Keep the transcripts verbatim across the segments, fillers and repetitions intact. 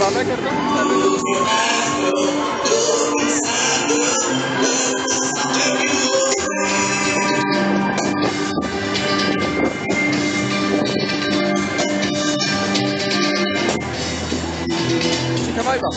मैं करता हूँ Vai, va.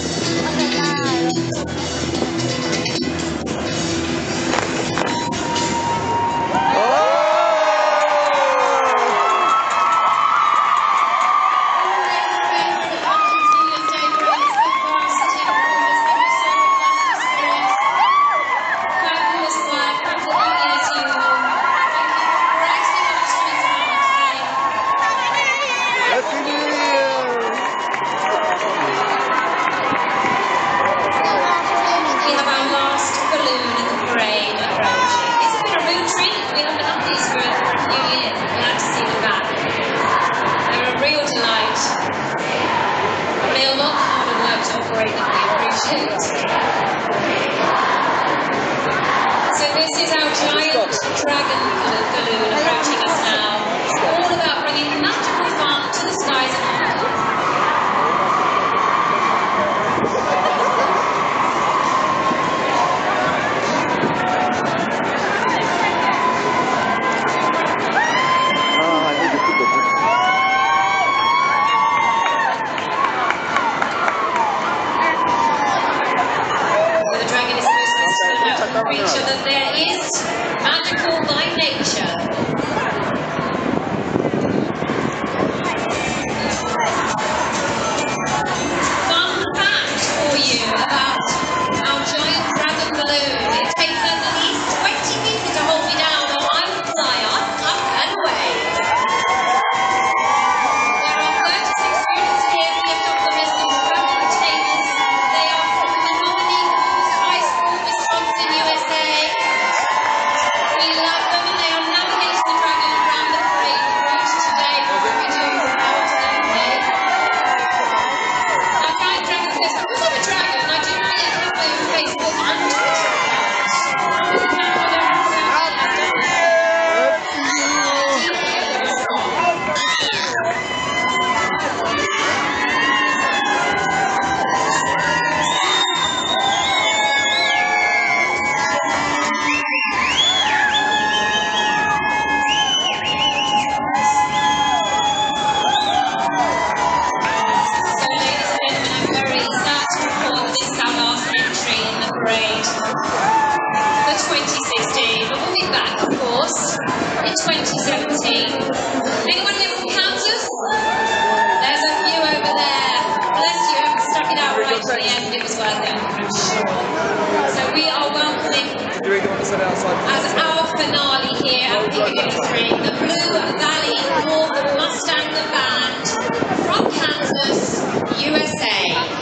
As our finale here at Piccadilly, the Blue Valley North Mustang Band from Kansas, U S A.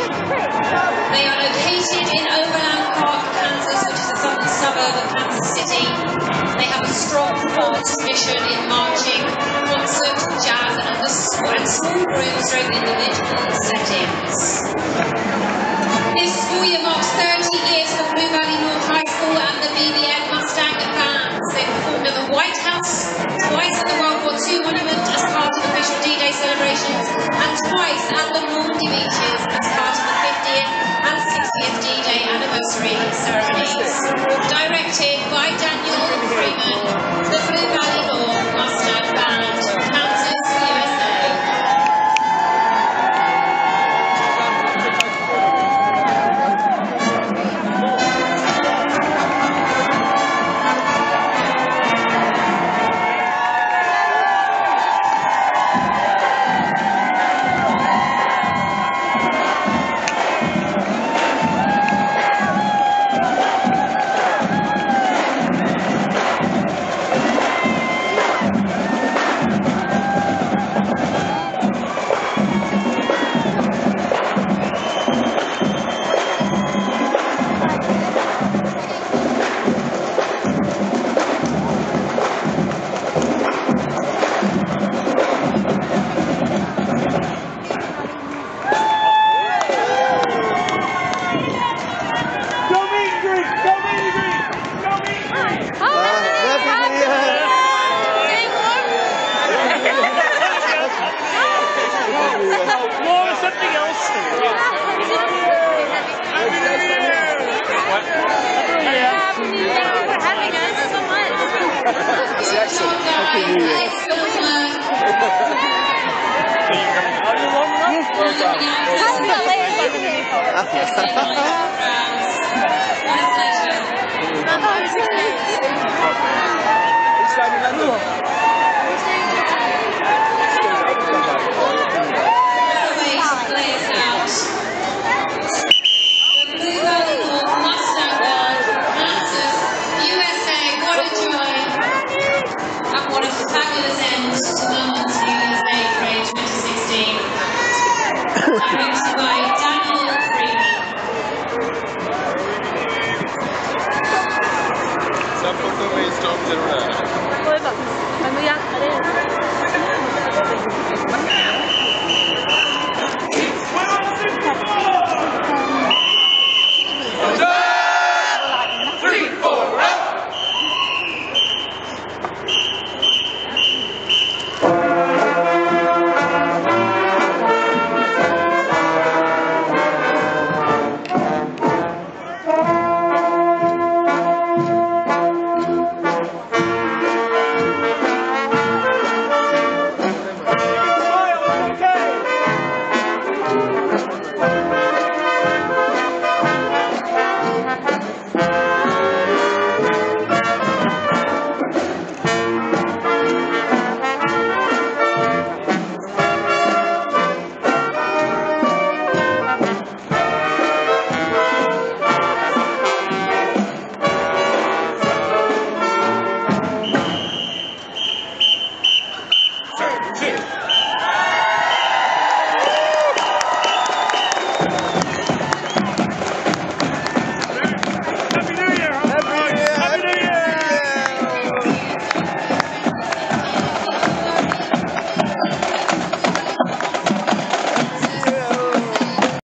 They are located in Overland Park, Kansas, which is a southern suburb of Kansas City. They have a strong tradition in marching, concert, jazz, and, the, and small groups during individual settings. This school year marks thirty years for Blue Valley North High School and the B B N Mustang Bands. They performed at the White House, twice at the World War Two Monument as part of official D-Day celebrations, and twice at the Menomonee beaches as part of the fiftieth and sixtieth D-Day anniversary ceremonies. Directed by Daniel Freeman, the Blue Valley North Mustang Band, Kansas, U S A. Bye.